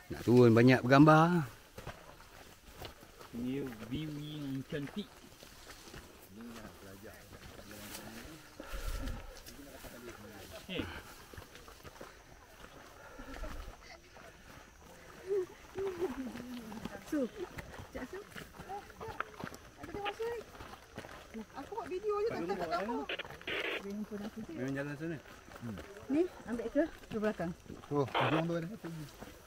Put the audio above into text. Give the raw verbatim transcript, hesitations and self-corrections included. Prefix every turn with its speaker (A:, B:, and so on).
A: Nak turun banyak bergambar.
B: Ini view yang cantik. Eh.
C: Su. Cak Su. Ada tengok Su. Aku buat video je tak tak tahu. Dia handphone aku je.
A: Memang jalan sana.
C: Ni ambil ke ke belakang.
D: Oh, jom tu ada satu.